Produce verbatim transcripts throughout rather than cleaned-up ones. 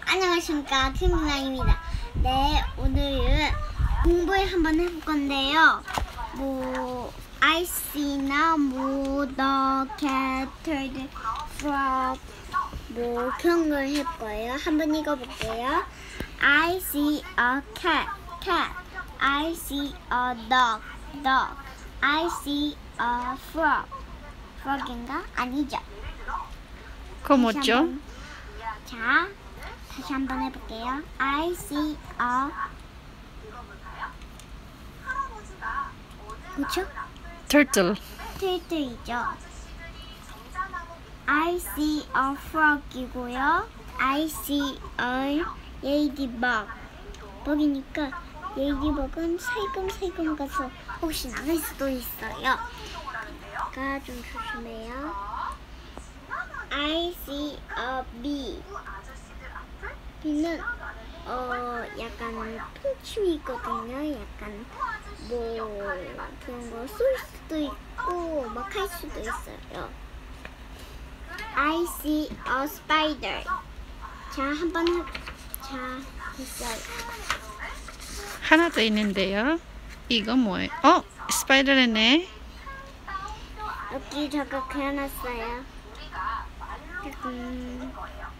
안녕하십니까, 김민아입니다. 네, 오늘은 공부를 한번 해볼 건데요. 뭐 I see나 뭐 the cat, the frog 뭐 그런 걸 할 거예요. 한번 읽어볼게요. I see a cat, cat. I see a dog, dog. I see a frog, frog인가? 아니죠. 그거 뭐죠? 자, 다시 한번 해볼게요. I see a 뭐죠? turtle. turtle이죠. I see a frog이고요. I see a ladybug. bug이니까 ladybug은 살금살금 가서 혹시 나갈 수도 있어요. 그러니까 좀 조심해요. I see a bee. 비는 어 약간 통치이거든요. 약간 뭐 그런 거 쏠 수도 있고 막 할 수도 있어요. I see a spider. 자, 한번 해. 자, 됐어요. 하나 더 있는데요. 이거 뭐예요? 어? 스파이더네. 여기 저거 그려놨어요. 음.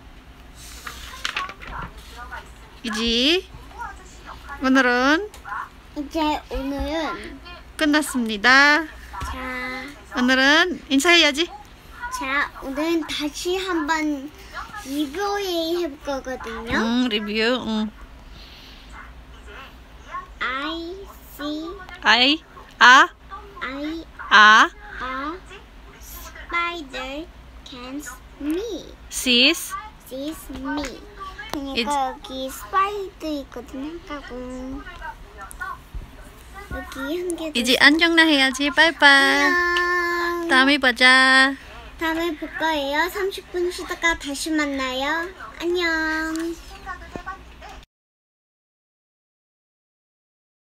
이지 오늘은 이제 오늘은 끝났습니다. 자, 오늘은 인사해야지. 자 오늘은 다시 한번 리뷰를 해볼 거거든요. 응, 리뷰. 응. I see I 아 I 아 a spider can me sees sees me. 그러니까 여기 스파이더 있거든요. 까꿍. 여기 한 개 더. 이제 안정나 해야지. 빠이빠이. 안녕. 다음에 보자. 다음에 볼 거예요. 삼십 분 쉬다가 다시 만나요. 안녕.